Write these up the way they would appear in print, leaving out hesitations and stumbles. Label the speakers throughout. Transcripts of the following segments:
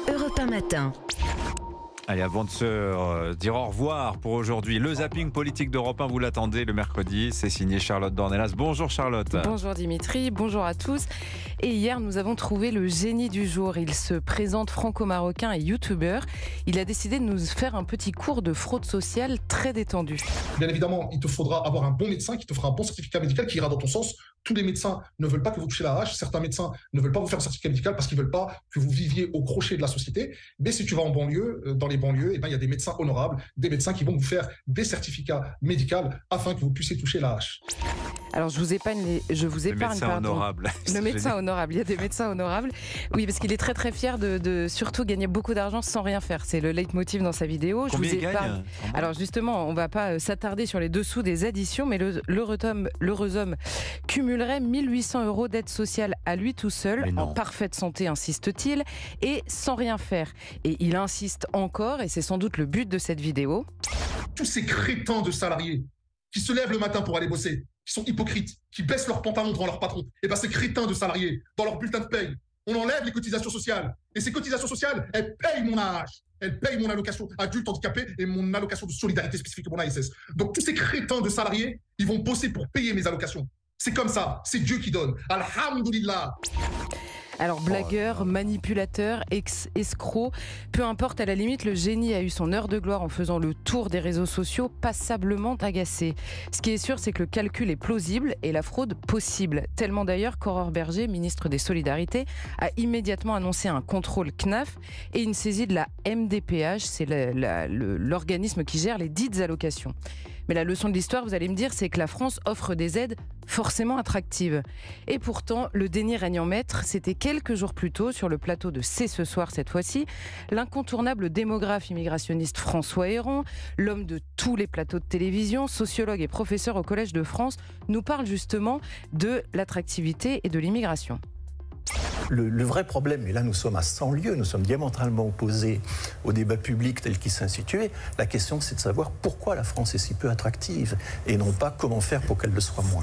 Speaker 1: Europe 1 matin.
Speaker 2: Allez, avant de se dire au revoir pour aujourd'hui, le zapping politique d'Europe 1, vous l'attendez le mercredi, c'est signé Charlotte Dornelas. Bonjour Charlotte.
Speaker 3: Bonjour Dimitri, bonjour à tous. Et hier, nous avons trouvé le génie du jour. Il se présente franco-marocain et youtubeur. Il a décidé de nous faire un petit cours de fraude sociale très détendu.
Speaker 4: Bien évidemment, il te faudra avoir un bon médecin qui te fera un bon certificat médical qui ira dans ton sens. Tous les médecins ne veulent pas que vous touchiez la hache. Certains médecins ne veulent pas vous faire un certificat médical parce qu'ils ne veulent pas que vous viviez au crochet de la société. Mais si tu vas en banlieue, dans les banlieues, il y a des médecins honorables, des médecins qui vont vous faire des certificats médicaux afin que vous puissiez toucher la hache.
Speaker 3: Alors, je vous épargne. Le
Speaker 2: médecin honorable.
Speaker 3: Le médecin honorable. Il y a des médecins honorables. Oui, parce qu'il est très très fier de surtout gagner beaucoup d'argent sans rien faire. C'est le leitmotiv dans sa vidéo.
Speaker 2: Combien il gagne ?
Speaker 3: Alors justement, on ne va pas s'attarder sur les dessous des additions, mais l'heureux homme cumulerait 1 800 € d'aide sociale à lui tout seul, en parfaite santé, insiste-t-il, et sans rien faire. Et il insiste encore, et c'est sans doute le but de cette vidéo.
Speaker 4: Tous ces crétins de salariés qui se lèvent le matin pour aller bosser, qui sont hypocrites, qui baissent leurs pantalons devant leur patron, et bien ces crétins de salariés, dans leur bulletin de paye, on enlève les cotisations sociales. Et ces cotisations sociales, elles payent mon AAH, elles payent mon allocation adulte handicapé et mon allocation de solidarité spécifique, mon ASS. Donc tous ces crétins de salariés, ils vont bosser pour payer mes allocations. C'est comme ça, c'est Dieu qui donne. Alhamdoulilah.
Speaker 3: Alors blagueur, manipulateur, escroc, peu importe, à la limite, le génie a eu son heure de gloire en faisant le tour des réseaux sociaux, passablement agacé. Ce qui est sûr, c'est que le calcul est plausible et la fraude possible. Tellement d'ailleurs qu'Aurore Bergé, ministre des Solidarités, a immédiatement annoncé un contrôle CNAF et une saisie de la MDPH, c'est l'organisme qui gère les dites allocations. Mais la leçon de l'histoire, vous allez me dire, c'est que la France offre des aides forcément attractives. Et pourtant, le déni règne en maître. C'était quelques jours plus tôt, sur le plateau de C'est ce soir cette fois-ci, l'incontournable démographe immigrationniste François Héran, l'homme de tous les plateaux de télévision, sociologue et professeur au Collège de France, nous parle justement de l'attractivité et de l'immigration.
Speaker 5: Le vrai problème, et là nous sommes à 100 lieues, nous sommes diamétralement opposés au débat public tel qu'il s'est institué, la question c'est de savoir pourquoi la France est si peu attractive et non pas comment faire pour qu'elle le soit moins.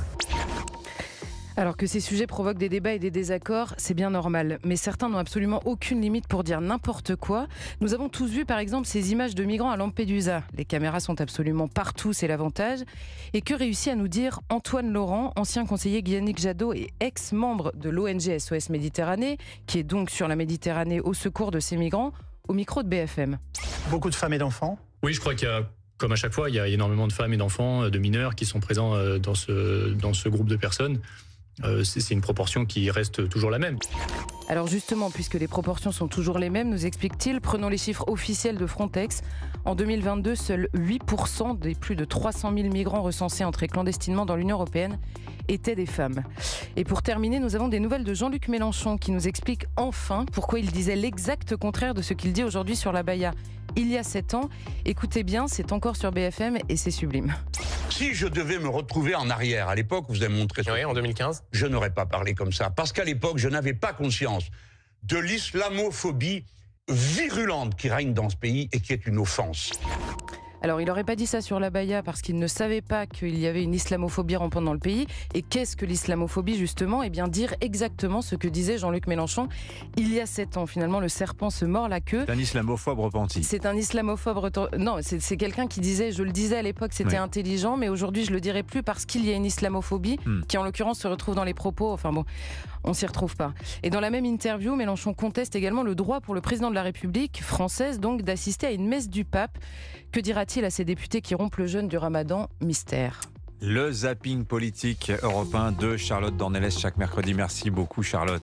Speaker 3: Alors que ces sujets provoquent des débats et des désaccords, c'est bien normal. Mais certains n'ont absolument aucune limite pour dire n'importe quoi. Nous avons tous vu par exemple ces images de migrants à Lampedusa. Les caméras sont absolument partout, c'est l'avantage. Et que réussit à nous dire Antoine Laurent, ancien conseiller Yannick Jadot et ex-membre de l'ONG SOS Méditerranée, qui est donc sur la Méditerranée au secours de ces migrants, au micro de BFM.
Speaker 5: Beaucoup de femmes et d'enfants ?
Speaker 6: Oui, je crois qu'il y a, comme à chaque fois, il y a énormément de femmes et d'enfants, de mineurs qui sont présents dans ce groupe de personnes. C'est une proportion qui reste toujours la même.
Speaker 3: Alors justement, puisque les proportions sont toujours les mêmes, nous explique-t-il, prenons les chiffres officiels de Frontex. En 2022, seuls 8% des plus de 300 000 migrants recensés entrés clandestinement dans l'Union européenne étaient des femmes. Et pour terminer, nous avons des nouvelles de Jean-Luc Mélenchon qui nous explique enfin pourquoi il disait l'exact contraire de ce qu'il dit aujourd'hui sur l'abaya. Il y a 7 ans, écoutez bien, c'est encore sur BFM et c'est sublime.
Speaker 7: Si je devais me retrouver en arrière, à l'époque, vous avez montré ça.
Speaker 8: Oui, en 2015.
Speaker 7: Je n'aurais pas parlé comme ça. Parce qu'à l'époque, je n'avais pas conscience de l'islamophobie virulente qui règne dans ce pays et qui est une offense.
Speaker 3: Alors, il n'aurait pas dit ça sur l'abaya parce qu'il ne savait pas qu'il y avait une islamophobie rampante dans le pays. Et qu'est-ce que l'islamophobie, justement ? Eh bien, dire exactement ce que disait Jean-Luc Mélenchon il y a 7 ans. Finalement, le serpent se mord la queue.
Speaker 2: C'est un islamophobe repenti.
Speaker 3: C'est un islamophobe... Non, c'est quelqu'un qui disait, je le disais à l'époque, c'était intelligent, mais aujourd'hui, je le dirai plus parce qu'il y a une islamophobie qui, en l'occurrence, se retrouve dans les propos. Enfin bon, on s'y retrouve pas. Et dans la même interview, Mélenchon conteste également le droit pour le président de la République française, donc, d'assister à une messe du pape. Que dira-t-il à ces députés qui rompent le jeûne du Ramadan ? Mystère.
Speaker 2: Le zapping politique européen de Charlotte Dornelas chaque mercredi. Merci beaucoup Charlotte.